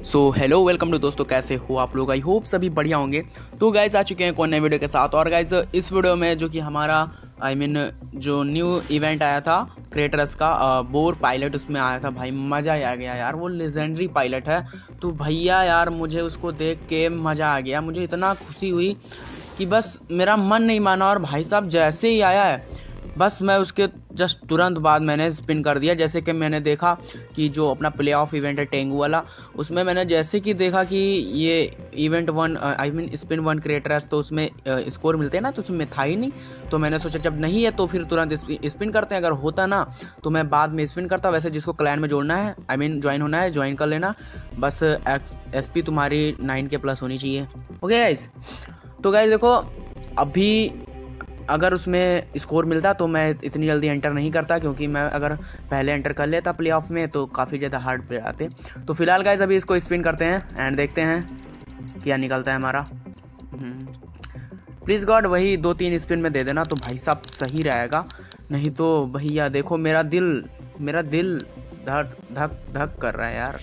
So hello welcome to दोस्तों, कैसे हो आप लोग। आई होप सभी बढ़िया होंगे। तो गाइज आ चुके हैं एक और नए वीडियो के साथ। और गाइज इस वीडियो में जो कि हमारा जो न्यू इवेंट आया था क्रिएटर्स का बोर पायलट, उसमें आया था भाई, मज़ा आ गया यार। वो लेजेंडरी पायलट है तो भैया यार मुझे उसको देख के मज़ा आ गया। मुझे इतना खुशी हुई कि बस मेरा मन नहीं माना। और भाई साहब जैसे ही आया है बस मैं उसके जस्ट तुरंत बाद मैंने स्पिन कर दिया। जैसे कि मैंने देखा कि जो अपना प्ले ऑफ इवेंट है टेंगू वाला, उसमें मैंने जैसे कि देखा कि ये event one spin one creators, तो उसमें स्कोर मिलते हैं ना, तो उसमें था ही नहीं। तो मैंने सोचा जब नहीं है तो फिर तुरंत स्पिन करते हैं। अगर होता ना तो मैं बाद में स्पिन करता। वैसे जिसको क्लैन में जोड़ना है, ज्वाइन होना है, ज्वाइन कर लेना। बस SP तुम्हारी 9K+ होनी चाहिए। ओके गाइस, तो गाइस देखो, अभी अगर उसमें स्कोर मिलता तो मैं इतनी जल्दी एंटर नहीं करता, क्योंकि मैं अगर पहले एंटर कर लेता प्ले ऑफ में तो काफ़ी ज़्यादा हार्ड प्ले आते। तो फिलहाल गाइस अभी इसको स्पिन करते हैं एंड देखते हैं क्या निकलता है हमारा। प्लीज़ गॉड वही 2-3 स्पिन में दे देना तो भाई साहब सही रहेगा। नहीं तो भैया देखो मेरा दिल धक धक धक कर रहा है यार।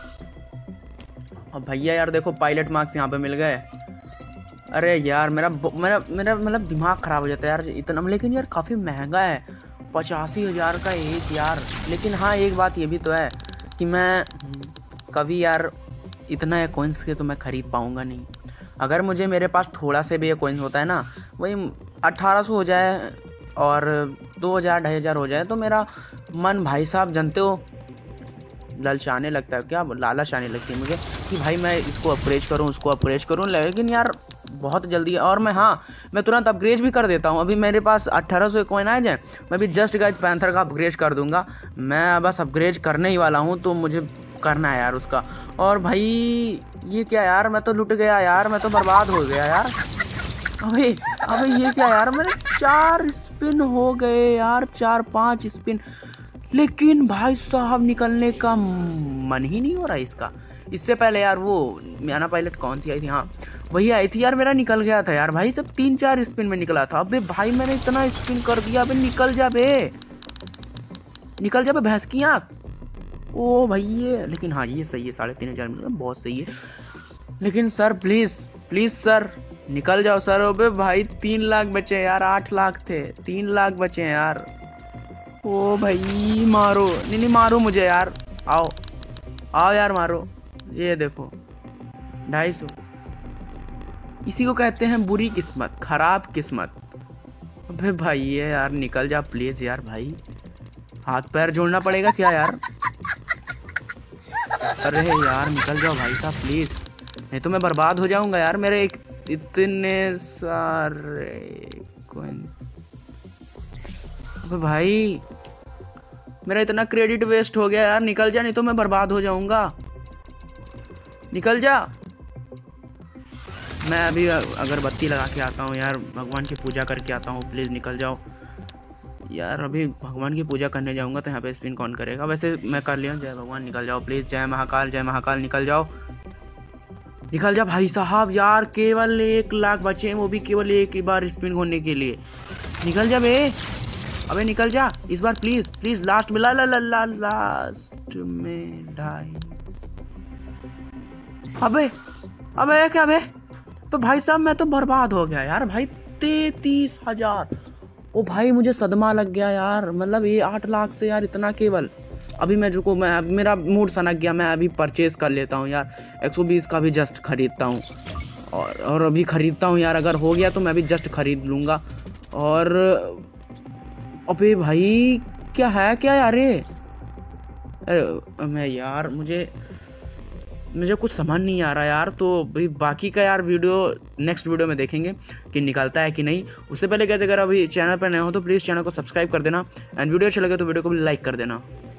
और भैया यार देखो पायलट मार्क्स यहाँ पे मिल गए। अरे यार मेरा मतलब दिमाग ख़राब हो जाता है यार इतना। लेकिन यार काफ़ी महंगा है, 85,000 का एक यार। लेकिन हाँ एक बात ये भी तो है कि मैं कभी यार इतना कॉइन्स के तो मैं ख़रीद पाऊँगा नहीं। अगर मेरे पास थोड़ा से भी ये कॉइन्स होता है ना, वही 1800 हो जाए और 2000-2500 हो जाए तो मेरा मन भाई साहब जानते हो ललचाने लगता है। क्या लालच आने लगती है मुझे कि भाई मैं इसको अपग्रेड करूँ, उसको अपग्रेड करूँ। लेकिन यार बहुत जल्दी है और मैं तुरंत अपग्रेड भी कर देता हूँ। अभी मेरे पास 1800 कॉइन आ जाए, मैं भी जस्ट गाइज पैंथर का अपग्रेड कर दूंगा। मैं बस अपग्रेड करने ही वाला हूँ, तो मुझे करना है यार उसका। और भाई ये क्या यार, मैं तो लुट गया यार, मैं तो बर्बाद हो गया यार। अबे ये क्या यार, मेरे 4 स्पिन हो गए यार, 4-5 स्पिन। लेकिन भाई साहब निकलने का मन ही नहीं हो रहा इसका। इससे पहले यार वो म्याना पायलट कौन सी आई थी, हाँ वही आई थी यार, मेरा निकल गया था यार भाई। सब 3-4 स्पिन में निकला था। अबे भाई मैंने इतना स्पिन कर दिया। अबे निकल जा बे भैंस की आँख। ओ भाई ये, लेकिन हाँ ये सही है, 3500 मिल गया, बहुत सही है। लेकिन सर प्लीज़ सर निकल जाओ सर। अबे भाई 3 लाख बचे यार, 8 लाख थे, 3 लाख बचे हैं यार। ओ भाई मारो, नहीं मारो मुझे यार, आओ यार मारो। ये देखो 250। इसी को कहते हैं बुरी किस्मत, खराब किस्मत। अबे भाई ये यार निकल जा प्लीज़ यार भाई, हाथ पैर जोड़ना पड़ेगा क्या यार। अरे यार निकल जाओ भाई साहब प्लीज़, नहीं तो मैं बर्बाद हो जाऊंगा यार। मेरे इतने सारे कॉइन्स। अबे भाई मेरा इतना क्रेडिट वेस्ट हो गया यार, निकल जा नहीं तो मैं बर्बाद हो जाऊंगा। निकल जा। मैं अभी अगरबत्ती लगा के आता हूँ यार, भगवान की पूजा करके आता हूँ। प्लीज़ निकल जाओ यार, अभी भगवान की पूजा करने जाऊँगा तो यहाँ पे स्पिन कौन करेगा। वैसे मैं कर लिया। जय भगवान निकल जाओ प्लीज़, जय महाकाल निकल जाओ। निकल जा भाई साहब यार, केवल 1 लाख बचे हैं, वो भी केवल एक ही बार स्पिन होने के लिए। निकल जा बे, अबे निकल जा इस बार प्लीज़। लास्ट में लास्ट में 2.5। अबे क्या बे, तो भाई साहब मैं तो बर्बाद हो गया यार भाई। 33,000। ओ भाई मुझे सदमा लग गया यार, मतलब ये 8 लाख से यार इतना केवल। अभी मेरा मूड सनक गया। मैं अभी परचेज़ कर लेता हूँ यार, 120 का भी जस्ट खरीदता हूँ। और अभी ख़रीदता हूँ यार, अगर हो गया तो मैं भी जस्ट खरीद लूँगा। और अबे भाई क्या यार ये, मैं यार मुझे कुछ समझ नहीं आ रहा यार। तो भाई बाकी का यार वीडियो नेक्स्ट वीडियो में देखेंगे कि निकलता है कि नहीं। उससे पहले कैसे, अगर अभी चैनल पर नए हो तो प्लीज़ चैनल को सब्सक्राइब कर देना एंड वीडियो अच्छा लगे तो वीडियो को भी लाइक कर देना।